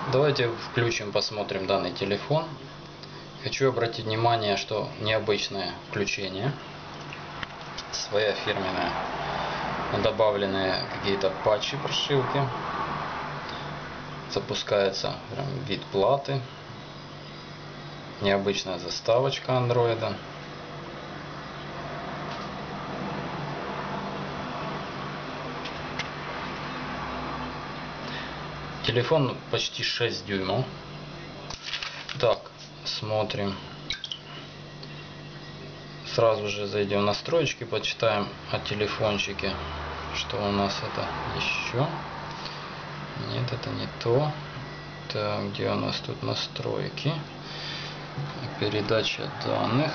Давайте включим, посмотрим данный телефон. Хочу обратить внимание, что необычное включение, своя фирменная, добавленные какие-то патчи, прошивки. Запускается прям вид платы, необычная заставочка андроида. Телефон почти 6 дюймов. Так, смотрим. Сразу же зайдем в настройки, почитаем о телефончике. Что у нас это еще? Нет, это не то. Так, где у нас тут настройки? Передача данных.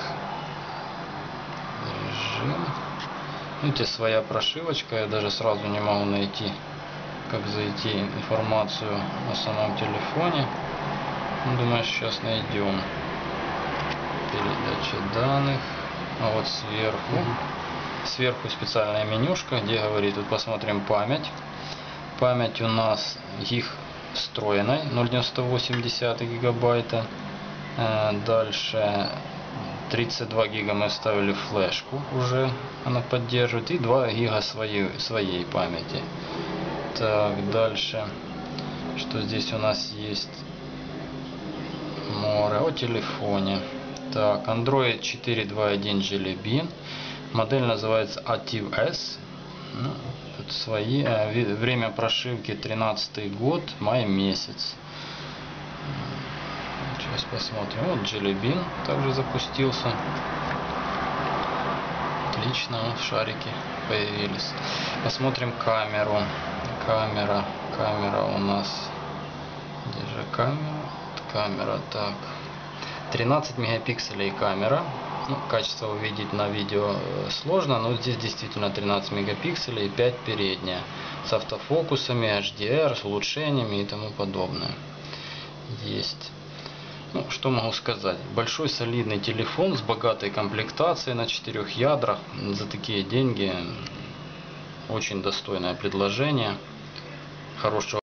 Режим. Видите, своя прошивочка. Я даже сразу не могу найти, как зайти информацию о самом телефоне. Думаю, сейчас найдем. Передача данных. А вот сверху специальная менюшка, где говорит, тут посмотрим память. Память у нас их встроенной 0,98 гигабайта. Дальше 32 гига мы вставили флешку, уже она поддерживает, и 2 гига своей памяти. Так, дальше, что здесь у нас есть? Море о телефоне. Так, Android 4.2.1 Jelly Bean. Модель называется Active S. Ну, тут свои. Время прошивки 13 год, май месяц. Сейчас посмотрим. Вот Jelly Bean также запустился. Отлично, шарики появились. Посмотрим камеру. Камера у нас. Где же камера? Так. 13 мегапикселей камера. Ну, качество увидеть на видео сложно, но здесь действительно 13 мегапикселей и 5 передняя. С автофокусами, HDR, с улучшениями и тому подобное. Есть. Ну, что могу сказать? Большой солидный телефон с богатой комплектацией на 4 ядрах. За такие деньги очень достойное предложение. Хорошего